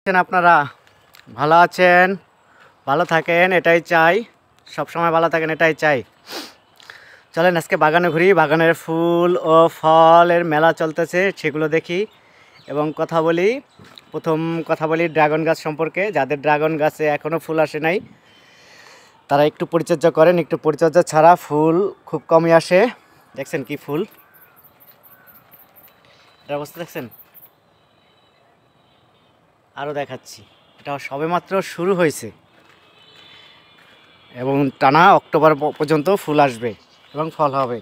আপনারা ভালো আছেন, ভালো থাকেন এটাই চাই, সব সময় ভালো থাকেন এটাই চাই। চলেন আজকে বাগানে ঘুরি, বাগানের ফুল ও ফলের মেলা চলতেছে সেগুলো দেখি এবং কথা বলি। প্রথম কথা বলি ড্রাগন গাছ সম্পর্কে। যাদের ড্রাগন গাছে এখনও ফুল আসে নাই তারা একটু পরিচর্যা করেন, একটু পরিচর্যা ছাড়া ফুল খুব কমই আসে। দেখছেন কি ফুল, এটার অবস্থা দেখছেন। আরও দেখাচ্ছি, এটা সবেমাত্র শুরু হয়েছে এবং টানা অক্টোবর পর্যন্ত ফুল আসবে এবং ফল হবে।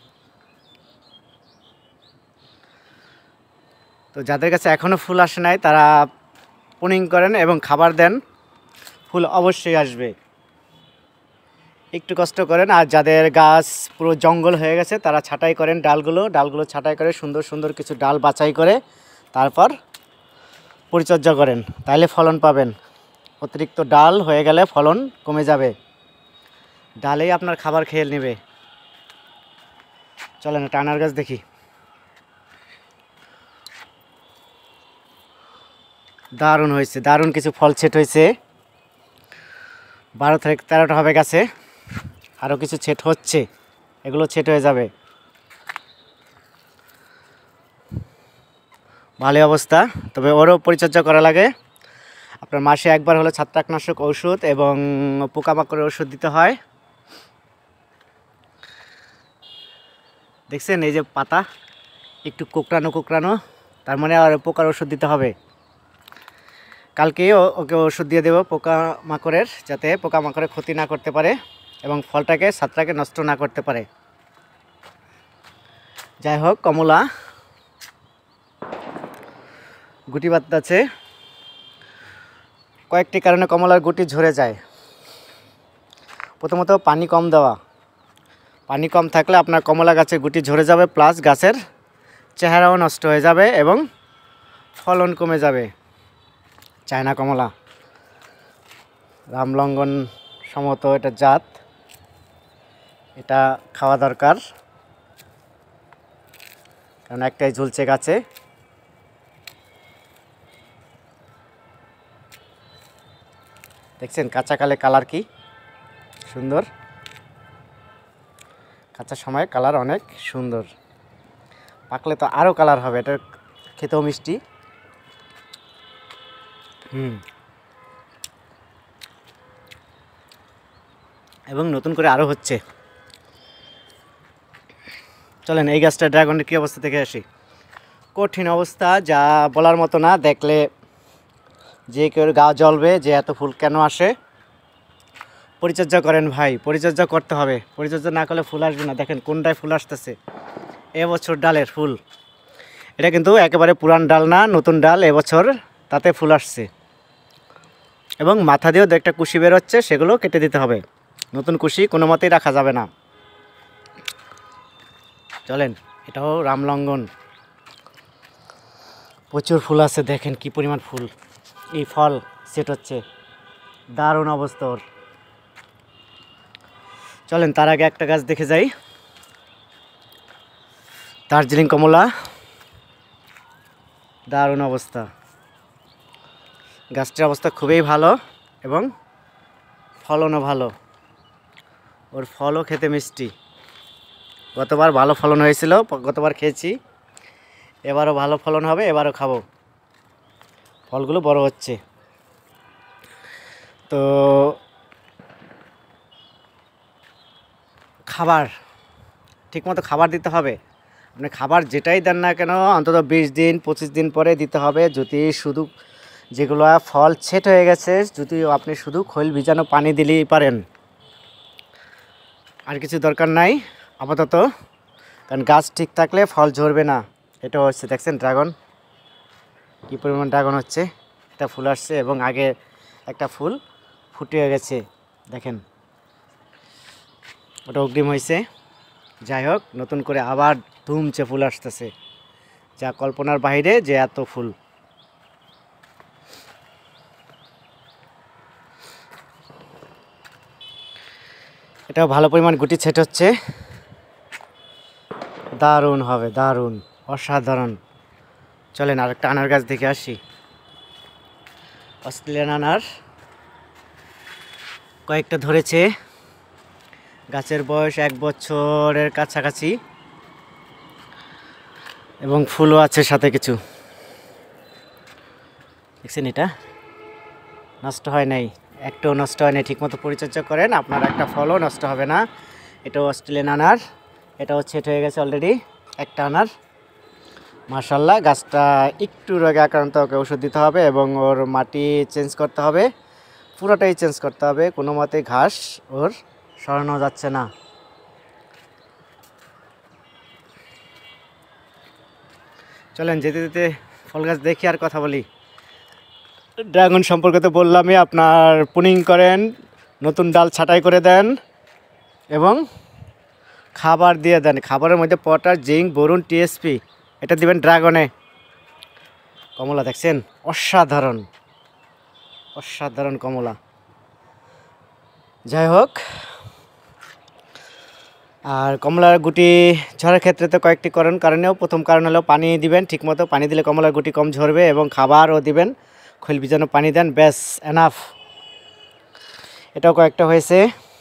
তো যাদের কাছে এখনও ফুল আসে নাই তারা পুনিং করেন এবং খাবার দেন, ফুল অবশ্যই আসবে। একটু কষ্ট করেন। আর যাদের গাছ পুরো জঙ্গল হয়ে গেছে তারা ছাঁটাই করেন ডালগুলো ছাঁটাই করে সুন্দর সুন্দর কিছু ডাল বাছাই করে তারপর পরিচর্যা করেন, তাহলে ফলন পাবেন। অতিরিক্ত ডাল হয়ে গেলে ফলন কমে যাবে, ডালেই আপনার খাবার খেয়ে নেবে। চলেন টানার গাছ দেখি। দারুণ হয়েছে, দারুণ কিছু ফল ছেট হয়েছে। 12 থেকে 13টা হবে গাছে, আরও কিছু ছেট হচ্ছে, এগুলো ছেট হয়ে যাবে। ভালো অবস্থা, তবে ওরও পরিচর্যা করা লাগে। আপনার মাসে একবার হলো ছত্রাকনাশক ওষুধ এবং পোকামাকড়ের ওষুধ দিতে হয়। দেখছেন এই যে পাতা একটু কোঁকড়ানো, তার মানে আর পোকার ওষুধ দিতে হবে। কালকেও ওকে ওষুধ দিয়ে দেবো পোকামাকড়ের, যাতে পোকামাকড়ের ক্ষতি না করতে পারে এবং ফলটাকে ছাত্রাকে নষ্ট না করতে পারে। যাই হোক, কমলা গুটি বাঁধতেছে। কয়েকটি কারণে কমলার গুটি ঝরে যায়। প্রথমত পানি কম দেওয়া, পানি কম থাকলে আপনার কমলা গাছের গুটি ঝরে যাবে, প্লাস গাছের চেহারাও নষ্ট হয়ে যাবে এবং ফলন কমে যাবে। চায়না কমলা, রামলঙ্গন সম্ভবত এটা জাত, এটা খাওয়া দরকার কারণ একটাই ঝুলছে গাছে। দেখছেন কাঁচাকালে কালার কি সুন্দর, কাঁচা সময় কালার অনেক সুন্দর, পাকলে তো আরও কালার হবে। এটা খেতেও মিষ্টি। এবং নতুন করে আরও হচ্ছে। চলেন এই গাছটা ড্রাগনের কী অবস্থা থেকে আসি। কঠিন অবস্থা, যা বলার মতো না, দেখলে যে কেউ গা জ্বলবে যে এত ফুল কেন আসে। পরিচর্যা করেন ভাই, পরিচর্যা করতে হবে, পরিচর্যা না করলে ফুল আসবে না। দেখেন কোনটায় ফুল আসতেছে, এবছর ডালের ফুল। এটা কিন্তু একেবারে পুরান ডাল না, নতুন ডাল, এবছর তাতে ফুল আসছে এবং মাথা দিয়েও একটা কুশি বেরোচ্ছে, সেগুলো কেটে দিতে হবে। নতুন কুশি কোনো মতেই রাখা যাবে না। চলেন, এটাও রামলঙ্গন, প্রচুর ফুল আছে। দেখেন কি পরিমাণ ফুল, এই ফল সেট হচ্ছে, দারুণ অবস্থা ওর। চলেন তার আগে একটা গাছ দেখে যাই, দার্জিলিং কমলা, দারুণ অবস্থা। গাছটির অবস্থা খুবই ভালো এবং ফলনও ভালো, ওর ফলও খেতে মিষ্টি। গতবার ভালো ফলন হয়েছিল, গতবার খেয়েছি, এবারও ভালো ফলন হবে, এবারও খাবো। ফলগুলো বড় হচ্ছে। তো খাবার ঠিকমতো খাবার দিতে হবে। আপনি খাবার যেটাই দেন না কেন অন্তত 20 দিন 25 দিন পরে দিতে হবে। যদি শুধু যেগুলো ফল ছেট হয়ে গেছে, যদি আপনি শুধু খৈল ভিজানো পানি দিলেই পারেন, আর কিছু দরকার নাই আপাতত, কারণ গাছ ঠিক থাকলে ফল ঝরবে না। এটা হচ্ছে দেখছেন ড্রাগন, কী পরিমাণ ড্রাগন হচ্ছে। একটা ফুল আসছে এবং আগে একটা ফুল ফুটে গেছে, দেখেন ওটা অগ্রিম হয়েছে। যাই হোক, নতুন করে আবার ধুমছে ফুল আসতেছে, যা কল্পনার বাইরে যে এত ফুল। এটাও ভালো পরিমাণ গুটি ছেট হচ্ছে, দারুণ হবে, দারুণ অসাধারণ। চলেন আরেকটা আনার গাছ দেখে আসি। অস্ট্রেলিয়ান আনার কয়েকটা ধরেছে। গাছের বয়স 1 বছরের কাছাকাছি এবং ফুলও আছে সাথে কিছু। দেখছেন, এটা নষ্ট হয় নাই, একটাও নষ্ট হয় নাই। ঠিকমতো পরিচর্যা করেন, আপনার একটা ফলও নষ্ট হবে না। এটাও অস্ট্রেলিয়ান আনার, এটাও সেট হয়ে গেছে অলরেডি একটা আনার। মাশাল্লাহ, গাছটা একটু রোগে আক্রান্ত, ওকে ওষুধ দিতে হবে এবং ওর মাটি চেঞ্জ করতে হবে, পুরোটাই চেঞ্জ করতে হবে। কোনো মতে ঘাস ওর সরানো যাচ্ছে না। চলেন যেতে যেতে ফল গাছ দেখি আর কথা বলি। ড্রাগন সম্পর্কে তো বললামই, আপনার পুনিং করেন, নতুন ডাল ছাঁটাই করে দেন এবং খাবার দিয়ে দেন। খাবারের মধ্যে পটাশ, জিঙ্ক, বোরন, টিএসপি এটা দিবেন ড্রাগনে। কমলা দেখছেন, অসাধারণ অসাধারণ কমলা। যাই হোক, আর কমলার গুটি ঝরার ক্ষেত্রে তো কয়েকটি কারণেও, প্রথম কারণ হলো পানি দিবেন ঠিকমতো। পানি দিলে কমলার গুটি কম ঝরবে এবং খাবারও দিবেন, খৈল বিজানো পানি দেন, ব্যাস এনাফ। এটাও কয়েকটা হয়েছে,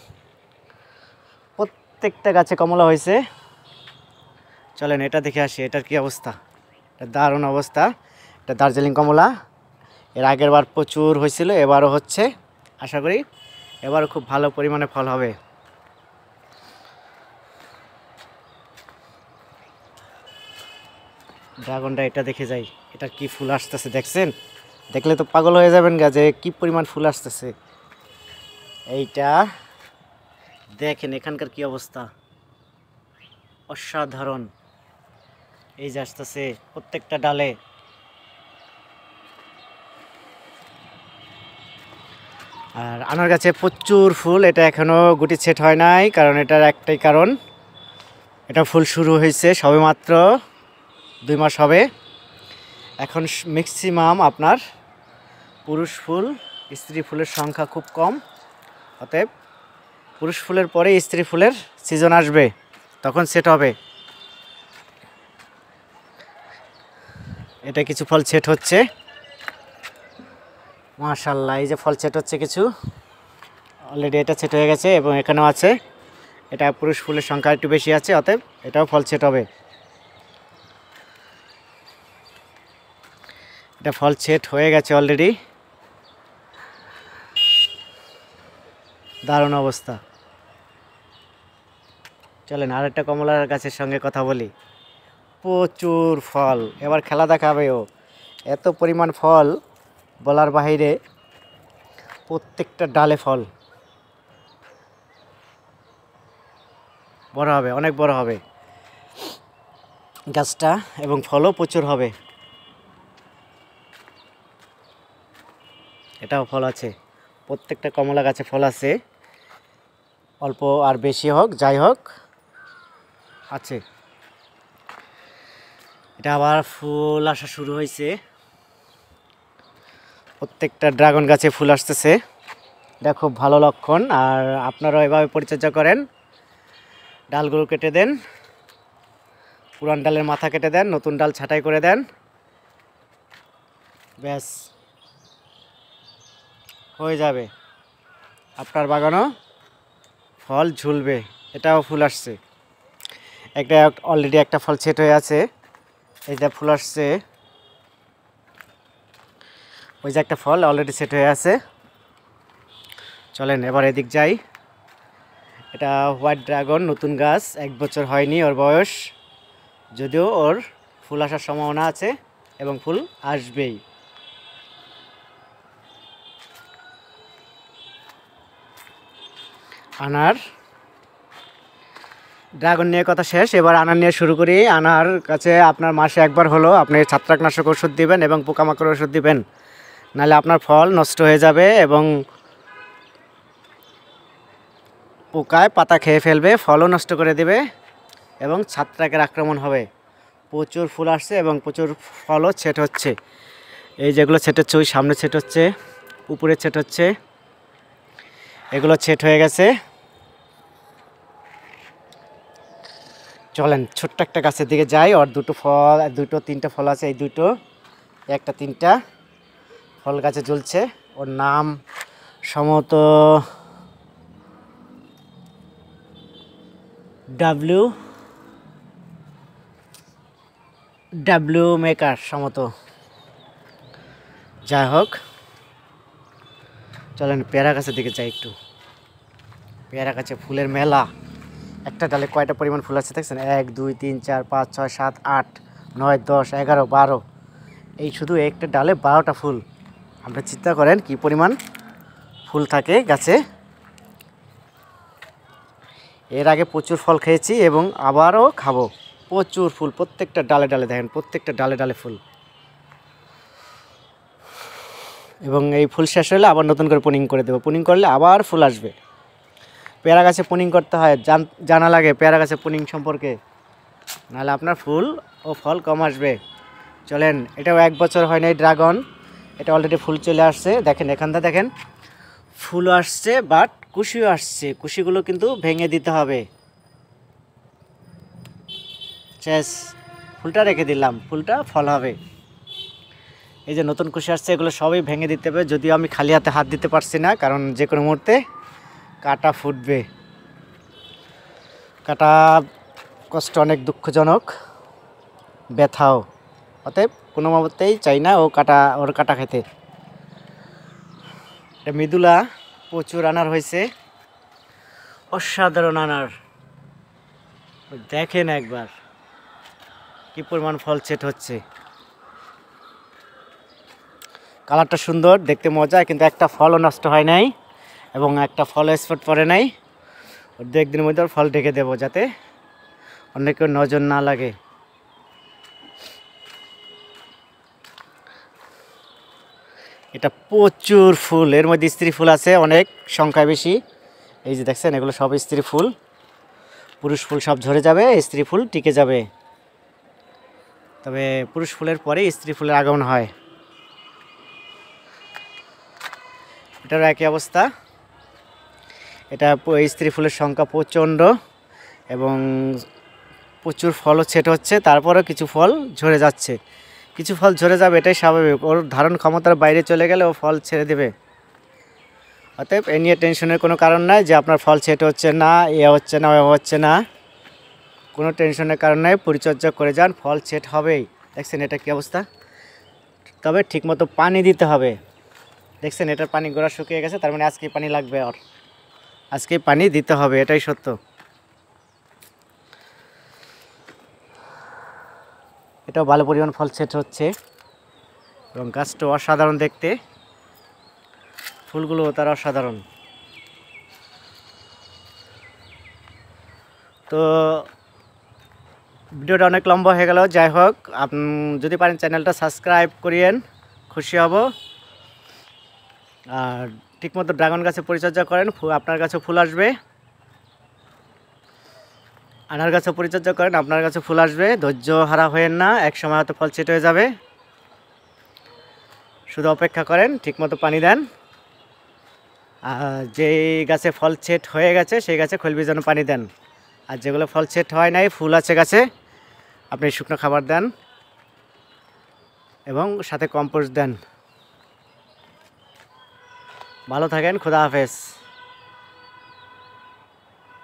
প্রত্যেকটা গাছে কমলা হয়েছে। চলেন এটা দেখে আসি, এটার কি অবস্থা। এটা দারুণ অবস্থা, এটা দার্জিলিং কমলা। এর আগের বার প্রচুর হয়েছিল, এবারও হচ্ছে। আশা করি এবারও খুব ভালো পরিমাণে ফল হবে। ড্রাগনটা এটা দেখে যাই, এটার কি ফুল আসতেছে দেখছেন, দেখলে তো পাগল হয়ে যাবেন গা যে কি পরিমাণ ফুল আসতেছে। এইটা দেখেন এখানকার কি অবস্থা, অসাধারণ। এই যে আসতেছে প্রত্যেকটা ডালে। আর আনার গাছে প্রচুর ফুল, এটা এখনও গুটি সেট হয় নাই, কারণ এটার একটাই কারণ, এটা ফুল শুরু হয়েছে সবেমাত্র 2 মাস হবে। এখন ম্যাক্সিমাম আপনার পুরুষ ফুল, স্ত্রী ফুলের সংখ্যা খুব কম। অতএব পুরুষ ফুলের পরে স্ত্রী ফুলের সিজন আসবে, তখন সেট হবে। এটা কিছু ফল সেট হচ্ছে, মাশাআল্লাহ। এই যে ফল সেট হচ্ছে কিছু, অলরেডি এটা সেট হয়ে গেছে এবং এখানেও আছে। এটা পুরুষ ফুলের সংখ্যা একটু বেশি আছে, অতএব এটাও ফল সেট হবে। এটা ফল সেট হয়ে গেছে অলরেডি, দারুণ অবস্থা। চলেন আরেকটা কমলার গাছের সঙ্গে কথা বলি। প্রচুর ফল, এবার খেলা দেখাবে ও। এত পরিমাণ ফল বলার বাহিরে, প্রত্যেকটা ডালে ফল। বড় হবে, অনেক বড় হবে গাছটা এবং ফলও প্রচুর হবে। এটাও ফল আছে, প্রত্যেকটা কমলা গাছে ফল আছে, অল্প আর বেশি হোক যাই হোক আছে। এটা আবার ফুল আসা শুরু হয়েছে, প্রত্যেকটা ড্রাগন গাছে ফুল আসতেছে, এটা খুব ভালো লক্ষণ। আর আপনারাও এভাবে পরিচর্যা করেন, ডালগুলো কেটে দেন, পুরান ডালের মাথা কেটে দেন, নতুন ডাল ছাঁটাই করে দেন, ব্যাস হয়ে যাবে, আপনার বাগানও ফল ঝুলবে। এটাও ফুল আসছে, একটা অলরেডি একটা ফল সেট হয়ে আছে। এইটা ফুল আসছে, ওই যে একটা ফল অলরেডি সেট হয়ে আছে। চলেন এবার এদিক যাই। এটা হোয়াইট ড্রাগন, নতুন গাছ, 1 বছর হয়নি ওর বয়স, যদিও ওর ফুল আসার সম্ভাবনা আছে এবং ফুল আসবেই। আনার, ড্রাগন নিয়ে কথা শেষ, এবার আনার নিয়ে শুরু করি। আনার কাছে আপনার মাসে একবার হলো আপনি ছত্রাকনাশক ওষুধ দিবেন এবং পোকামাকড় ওষুধ দিবেন, নাহলে আপনার ফল নষ্ট হয়ে যাবে এবং পোকায় পাতা খেয়ে ফেলবে, ফলও নষ্ট করে দেবে এবং ছত্রাকের আক্রমণ হবে। প্রচুর ফুল আসছে এবং প্রচুর ফলও ছেট হচ্ছে। এই যেগুলো ছেট হচ্ছে, ওই সামনে ছেট হচ্ছে, উপরে ছেট হচ্ছে, এগুলো ছেট হয়ে গেছে। চলেন ছোট্ট একটা গাছের দিকে যাই, ওর দুটো তিনটা ফল আছে, এই দুটো, একটা তিনটা ফল গাছে ঝুলছে। ওর নাম সম্ভবত ডাব্লিউ ডাব্লিউ মেকার সম্ভবত। যাই হোক, চলেন পেয়ারা গাছের দিকে যাই একটু। পেয়ারা গাছে ফুলের মেলা। একটা ডালে কয়টা পরিমাণ ফুল আছে দেখছেন? 1 2 3 4 5 6 7 8 9 10 11 12। এই শুধু একটা ডালে 12টা ফুল। আপনারা চিন্তা করেন কি পরিমাণ ফুল থাকে গাছে। এর আগে প্রচুর ফল খেয়েছি এবং আবারও খাবো। প্রচুর ফুল, প্রত্যেকটা ডালে ডালে দেখেন, প্রত্যেকটা ডালে ডালে ফুল। এবং এই ফুল শেষ হলে আবার নতুন করে পুনিং করে দেবো। পুনিং করলে আবার ফুল আসবে। পেয়ারা গাছে পুনিং করতে হয়, জানা লাগে পেয়ারা গাছে পুনিং সম্পর্কে, নাহলে আপনার ফুল ও ফল কম আসবে। চলেন, এটাও 1 বছর হয় নাই ড্রাগন, এটা অলরেডি ফুল চলে আসছে। দেখেন এখানটা দেখেন, ফুলও আসছে বাট কুশিও আসছে। কুশিগুলো কিন্তু ভেঙে দিতে হবে। শেষ, ফুলটা রেখে দিলাম, ফুলটা ফল হবে। এই যে নতুন কুশি আসছে, এগুলো সবই ভেঙে দিতে হবে। যদিও আমি খালি হাতে হাত দিতে পারছি না, কারণ যে কোনো মুহূর্তে কাটা ফুটবে। কাটা কষ্ট অনেক দুঃখজনক, ব্যথাও। অতএব কোনো মতেই চাই না ওর কাটা খেতে। এটা মৃদুলা, প্রচুর আনার হয়েছে, অসাধারণ আনার। দেখেন একবার কি পরিমাণ ফল সেট হচ্ছে। কালারটা সুন্দর, দেখতে মজা, কিন্তু একটা ফলও নষ্ট হয় নাই এবং একটা ফলও স্পট পড়ে নাই। ওর 2-1 দিনের মধ্যে ফল ঢেকে দেবো, যাতে অনেকের নজর না লাগে। এটা প্রচুর ফুল, এর মধ্যে স্ত্রী ফুল আছে অনেক সংখ্যায় বেশি। এই যে দেখছেন, এগুলো সব স্ত্রী ফুল। পুরুষ ফুল সব ঝরে যাবে, স্ত্রী ফুল টিকে যাবে। তবে পুরুষ ফুলের পরে স্ত্রী ফুলের আগমন হয়। এটারও একই অবস্থা। এটা স্ত্রী ফুলের সংখ্যা প্রচণ্ড এবং প্রচুর ফলও সেট হচ্ছে। তারপরেও কিছু ফল ঝরে যাচ্ছে, কিছু ফল ঝরে যাবে, এটাই স্বাভাবিক। ওর ধারণ ক্ষমতার বাইরে চলে গেলে ও ফল ছেড়ে দেবে। অতএব এ নিয়ে টেনশনের কোনো কারণ নাই যে আপনার ফল সেট হচ্ছে না, হচ্ছে না, হচ্ছে না। কোনো টেনশনের কারণ নাই, পরিচর্যা করে যান, ফল সেট হবেই। দেখছেন এটা কী অবস্থা? তবে ঠিকমতো পানি দিতে হবে। দেখছেন এটার পানি গোড়া শুকিয়ে গেছে, তার মানে আজকেই পানি লাগবে। আর আজকেই পানি দিতে হবে, এটাই সত্য। এটাও ভালো পরিমাণ ফল সেট হচ্ছে এবং গাছটা অসাধারণ দেখতে, ফুলগুলো তার অসাধারণ। তো ভিডিওটা অনেক লম্বা হয়ে গেল। যাই হোক, যদি পারেন চ্যানেলটা সাবস্ক্রাইব করিয়েন, খুশি হব। আর ঠিকমতো ড্রাগন গাছে পরিচর্যা করেন, আপনার কাছে ফুল আসবে। আনার গাছে পরিচর্যা করেন, আপনার কাছে ফুল আসবে। ধৈর্য হারা হয়েন না, এক সময় হয়তো ফল সেট হয়ে যাবে। শুধু অপেক্ষা করেন, ঠিকমতো পানি দেন। আর যেই গাছে ফল সেট হয়ে গেছে সেই গাছে খৈল বীজাণু পানি দেন। আর যেগুলো ফল সেট হয় নাই, ফুল আছে গাছে, আপনি শুকনো খাবার দেন এবং সাথে কম্পোস্ট দেন। ভালো থাকেন, খোদা হাফেজ।